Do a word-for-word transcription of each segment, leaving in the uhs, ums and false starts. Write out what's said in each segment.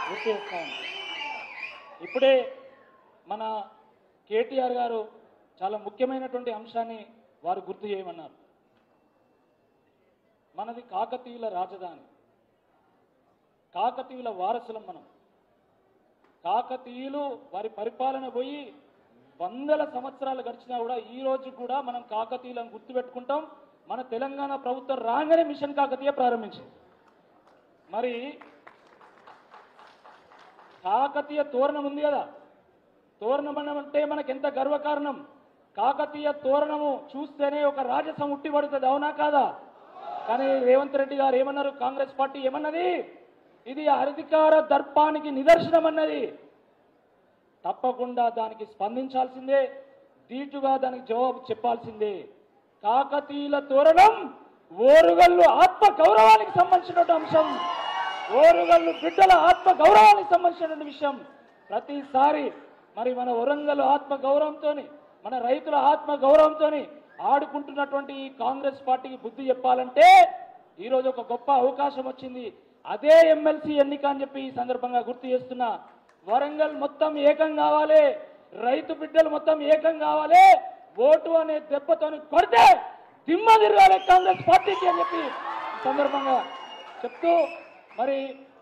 గుర్తు చేస్తాను. ఇప్పుడే మన కేటీఆర్ గారు చాలా ముఖ్యమైనటువంటి అంశాన్ని వారు గుర్తు చేయమన్నారు. మనది కాకతీయుల రాజధాని, కాకతీయుల వారసులం మనం. కాకతీయులు వారి పరిపాలన పోయి వందల సంవత్సరాలు గడిచినా కూడా ఈ రోజు కూడా మనం కాకతీయులను గుర్తుపెట్టుకుంటాం. మన తెలంగాణ ప్రభుత్వం రాగానే మిషన్ కాకతీయ ప్రారంభించింది. మరి కాకతీయ తోరణం ఉంది కదా, తోరణం అంటే మనకి ఎంత గర్వకారణం. కాకతీయ తోరణము చూస్తేనే ఒక రాజసం ఉట్టిపడుతుంది, అవునా కాదా? కానీ రేవంత్ రెడ్డి గారు ఏమన్నారు, కాంగ్రెస్ పార్టీ ఏమన్నది, ఇది అధికార దర్పానికి నిదర్శనం అన్నది. తప్పకుండా దానికి స్పందించాల్సిందే, దీటుగా దానికి జవాబు చెప్పాల్సిందే. కాకతీయుల తోరణం ఓరుగల్లు ఆత్మ గౌరవానికి సంబంధించినటువంటి అంశం, ఓరుగల్లు బిడ్డల ఆత్మ గౌరవానికి సంబంధించినటువంటి విషయం. ప్రతిసారి మరి మన వరంగల్ ఆత్మ గౌరవంతో, మన రైతుల ఆత్మ గౌరవంతో ఆడుకుంటున్నటువంటి ఈ కాంగ్రెస్ పార్టీకి బుద్ధి చెప్పాలంటే ఈరోజు ఒక గొప్ప అవకాశం వచ్చింది. అదే ఎమ్మెల్సీ ఎన్నిక అని చెప్పి ఈ సందర్భంగా గుర్తు చేస్తున్నా. వరంగల్ మొత్తం ఏకం కావాలి, రైతు బిడ్డలు మొత్తం ఏకం కావాలి, ఓటు అనే దెబ్బతోని కొడితే దిమ్మ తిరగాలి కాంగ్రెస్ పార్టీకి అని చెప్పి ఈ సందర్భంగా చెప్తూ, మరి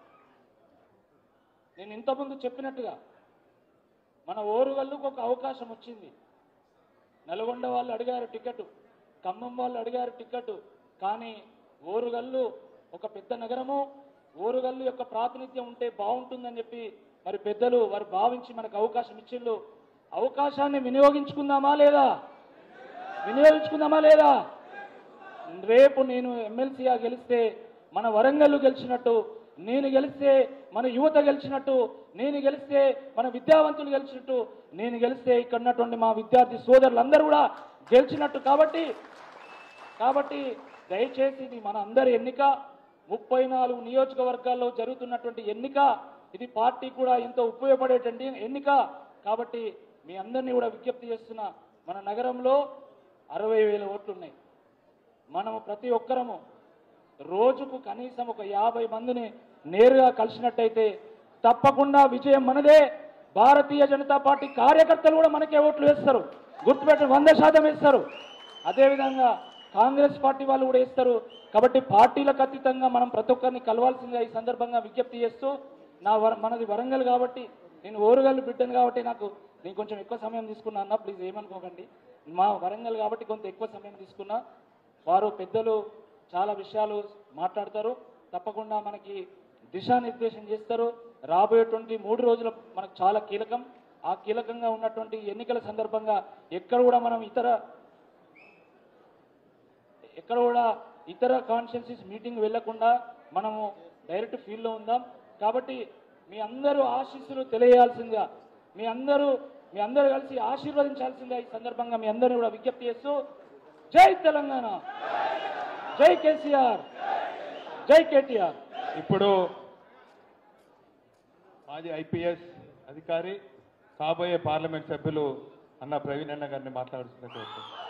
నేను ఇంతకుముందు చెప్పినట్టుగా మన ఓరుగల్లుకు ఒక అవకాశం వచ్చింది. నల్గొండ వాళ్ళు అడిగారు టికెట్, ఖమ్మం వాళ్ళు అడిగారు టికెట్, కానీ ఓరుగల్లు ఒక పెద్ద నగరము, ఓరుగల్లు యొక్క ప్రాతినిధ్యం ఉంటే బాగుంటుందని చెప్పి మరి పెద్దలు వారు భావించి మనకు అవకాశం ఇచ్చిండ్రు. అవకాశాన్ని వినియోగించుకుందామా లేదా? వినియోగించుకుందామా లేదా? రేపు నేను ఎమ్మెల్సీగా గెలిస్తే మన వరంగల్లు గెలిచినట్టు, నేను గెలిస్తే మన యువత గెలిచినట్టు, నేను గెలిస్తే మన విద్యావంతులు గెలిచినట్టు, నేను గెలిస్తే ఇక్కడ ఉన్నటువంటి మా విద్యార్థి సోదరులందరూ కూడా గెలిచినట్టు. కాబట్టి కాబట్టి దయచేసి ఇది మన అందరి ఎన్నిక, ముప్పై నాలుగు నియోజకవర్గాల్లో జరుగుతున్నటువంటి ఎన్నిక, ఇది పార్టీ కూడా ఎంతో ఉపయోగపడేటువంటి ఎన్నిక. కాబట్టి మీ అందరినీ కూడా విజ్ఞప్తి చేస్తున్నా, మన నగరంలో అరవై వేల ఓట్లు ఉన్నాయి. మనము ప్రతి ఒక్కరము రోజుకు కనీసం ఒక యాభై మందిని నేరుగా కలిసినట్టయితే తప్పకుండా విజయం మనదే. భారతీయ జనతా పార్టీ కార్యకర్తలు కూడా మనకే ఓట్లు వేస్తారు, గుర్తుపెట్టి వంద శాతం వేస్తారు. అదేవిధంగా కాంగ్రెస్ పార్టీ వాళ్ళు కూడా వేస్తారు. కాబట్టి పార్టీలకు అతీతంగా మనం ప్రతి ఒక్కరిని కలవాల్సిందిగా ఈ సందర్భంగా విజ్ఞప్తి చేస్తూ, నా వర మనది వరంగల్ కాబట్టి, నేను ఓరుగల్లు బిడ్డను కాబట్టి నాకు నేను కొంచెం ఎక్కువ సమయం తీసుకున్నా అన్న, ప్లీజ్ ఏమనుకోకండి. మా వరంగల్ కాబట్టి కొంత ఎక్కువ సమయం తీసుకున్నా. వారు పెద్దలు చాలా విషయాలు మాట్లాడతారు, తప్పకుండా మనకి దిశానిర్దేశం చేస్తారు. రాబోయేటువంటి మూడు రోజులు మనకు చాలా కీలకం. ఆ కీలకంగా ఉన్నటువంటి ఎన్నికల సందర్భంగా ఎక్కడ కూడా మనం ఇతర ఎక్కడ కూడా ఇతర కాన్స్టిట్యున్సీస్ మీటింగ్ వెళ్లకుండా మనము డైరెక్ట్ ఫీల్డ్లో ఉందాం. కాబట్టి మీ అందరూ ఆశీస్సులు తెలియాల్సిందిగా, మీ అందరూ మీ అందరూ కలిసి ఆశీర్వదించాల్సిందిగా ఈ సందర్భంగా మీ అందరినీ కూడా విజ్ఞప్తి చేస్తూ, జై తెలంగాణ, జై కేసీఆర్, జై కేటీఆర్. ఇప్పుడు మాజీ ఐపీఎస్ అధికారి, కాబోయే పార్లమెంట్ సభ్యులు అన్న ప్రవీణ్ అన్న గారిని మాట్లాడుతున్నట్టు